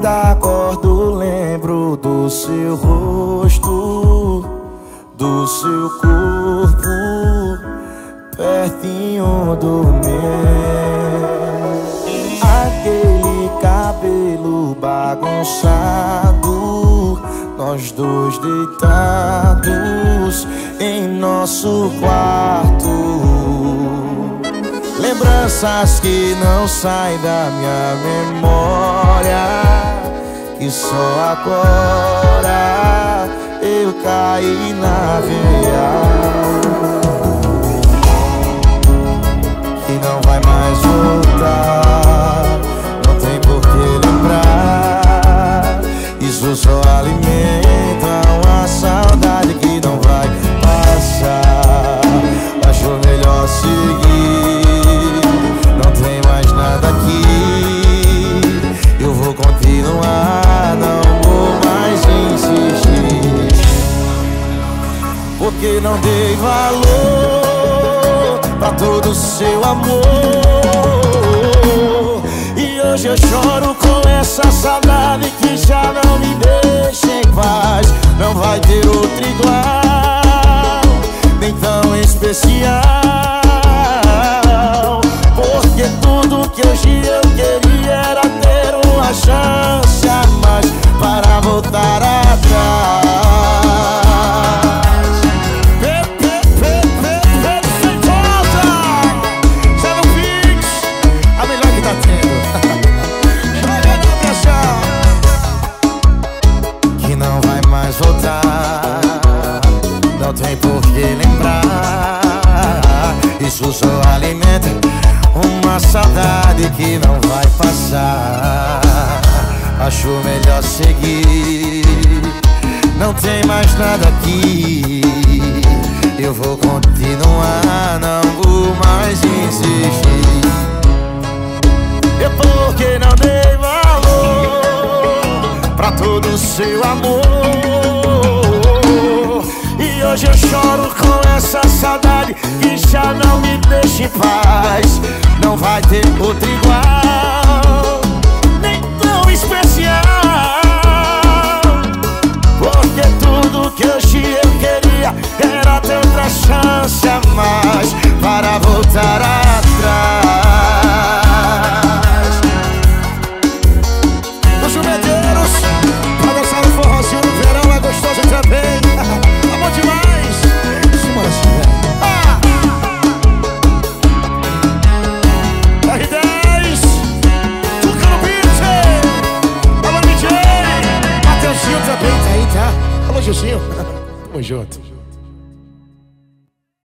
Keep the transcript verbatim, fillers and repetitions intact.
Quando acordo lembro do seu rosto, do seu corpo pertinho do meu. Aquele cabelo bagunçado, nós dois deitados em nosso quarto. Lembranças que não saem da minha memória, que só agora eu caí na veia, que não vai mais voltar. Não tem por que lembrar, isso só alimenta uma saudade que não vai passar. Acho melhor seguir, não tem mais nada aqui. Eu vou continuar, não vou mais insistir, porque não dei valor pra todo o seu amor. E hoje eu choro com essa saudade que já não me deixa em paz. Não vai ter outro igual, nem tão especial, porque tudo que hoje eu queria era ter uma chance a mais para voltar atrás. Que não vai mais voltar, não tem por que lembrar, isso só alimenta uma saudade que não vai passar. Acho melhor seguir, não tem mais nada aqui. Eu vou continuar, não vou mais insistir, é porque não dei valor pra todo o seu amor. E hoje eu choro com essa saudade que já não me deixa em paz. Não vai ter outro igual, nem tão especial, porque tudo que hoje eu queria era ter outra chance a mais para voltar atrás. Os jumenteiros, pra dançar no forrozinho no verão é gostoso também. Amor demais. Simbora assim, velho. Ah! R dez, Tuca no beat. Alô, D J Mateuzinho também tá aí, tá? Alô, Gilzinho. Tamo junto.